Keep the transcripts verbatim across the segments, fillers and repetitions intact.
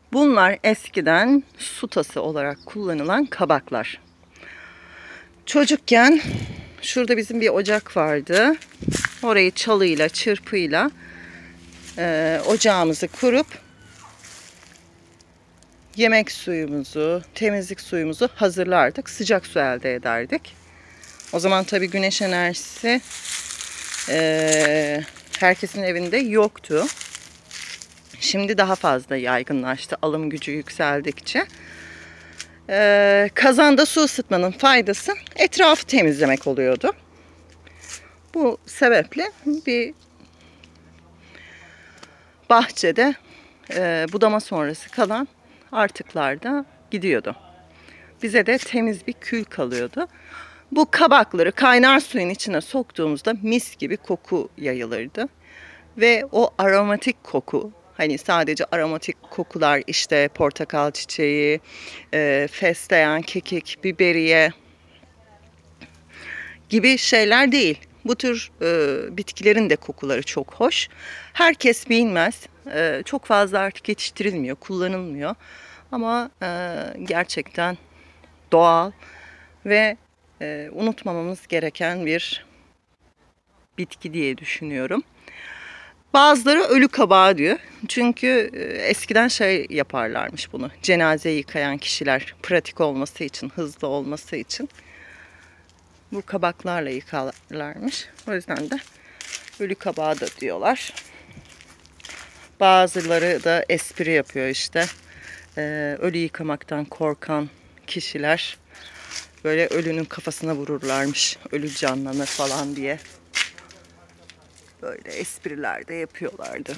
Bunlar eskiden su tası olarak kullanılan kabaklar. Çocukken şurada bizim bir ocak vardı. Orayı çalıyla, çırpıyla e, ocağımızı kurup yemek suyumuzu, temizlik suyumuzu hazırlardık. Sıcak su elde ederdik. O zaman tabii güneş enerjisi e, herkesin evinde yoktu. Şimdi daha fazla yaygınlaştı alım gücü yükseldikçe. Ee, kazanda su ısıtmanın faydası etrafı temizlemek oluyordu. Bu sebeple bir bahçede e, budama sonrası kalan artıklarda gidiyordu. Bize de temiz bir kül kalıyordu. Bu kabakları kaynar suyun içine soktuğumuzda mis gibi koku yayılırdı. Ve o aromatik koku, hani sadece aromatik kokular işte portakal çiçeği, e, fesleğen, kekik, biberiye gibi şeyler değil. Bu tür e, bitkilerin de kokuları çok hoş. Herkes bilmez. E, çok fazla artık yetiştirilmiyor, kullanılmıyor. Ama e, gerçekten doğal ve e, unutmamamız gereken bir bitki diye düşünüyorum. Bazıları ölü kabağı diyor. Çünkü eskiden şey yaparlarmış bunu. Cenaze yıkayan kişiler pratik olması için, hızlı olması için bu kabaklarla yıkarlarmış. O yüzden de ölü kabağı da diyorlar. Bazıları da espri yapıyor işte. Ee, ölü yıkamaktan korkan kişiler böyle ölünün kafasına vururlarmış. Ölü canlanır falan diye. Böyle espriler de yapıyorlardı.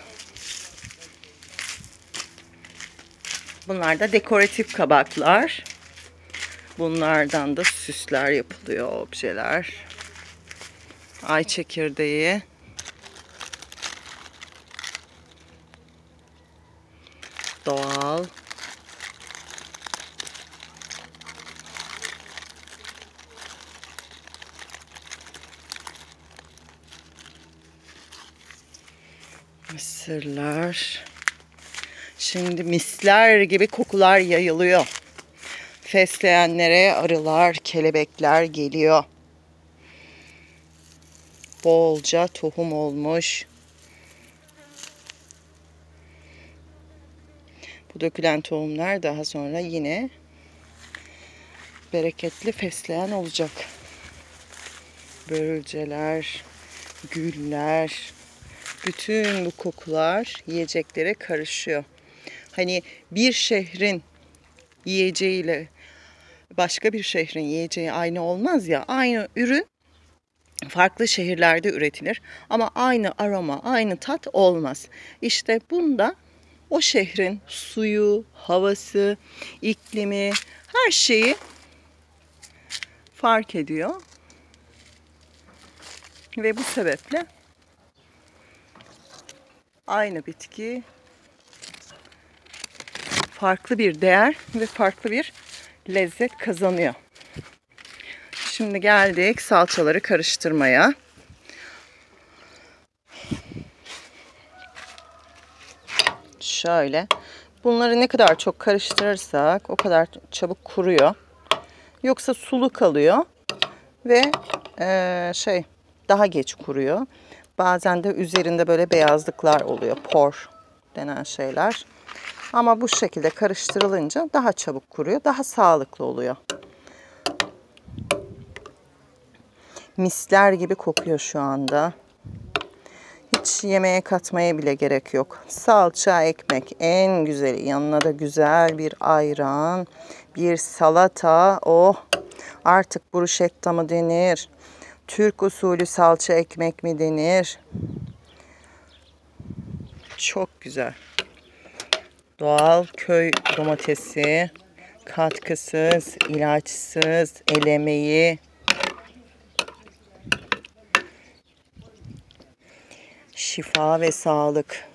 Bunlar da dekoratif kabaklar. Bunlardan da süsler yapılıyor, objeler. Ay çekirdeği. Doğal. Mısırlar. Şimdi misler gibi kokular yayılıyor. Fesleğenlere arılar, kelebekler geliyor. Bolca tohum olmuş. Bu dökülen tohumlar daha sonra yine bereketli fesleğen olacak. Börülceler, güller, bütün bu kokular yiyeceklere karışıyor. Hani bir şehrin yiyeceğiyle başka bir şehrin yiyeceği aynı olmaz ya. Aynı ürün farklı şehirlerde üretilir ama aynı aroma, aynı tat olmaz. İşte bunda o şehrin suyu, havası, iklimi, her şeyi fark ediyor. Ve bu sebeple aynı bitki farklı bir değer ve farklı bir lezzet kazanıyor. Şimdi geldik salçaları karıştırmaya. Şöyle. Bunları ne kadar çok karıştırırsak o kadar çabuk kuruyor. Yoksa sulu kalıyor ve e, şey daha geç kuruyor. Bazen de üzerinde böyle beyazlıklar oluyor. Por denen şeyler. Ama bu şekilde karıştırılınca daha çabuk kuruyor. Daha sağlıklı oluyor. Misler gibi kokuyor şu anda. Hiç yemeğe katmaya bile gerek yok. Salça, ekmek en güzeli. Yanına da güzel bir ayran, bir salata. Oh! Artık bruschetta mı denir? Türk usulü salça ekmek mi denir? Çok güzel. Doğal köy domatesi, katkısız, ilaçsız, el emeği. Şifa ve sağlık.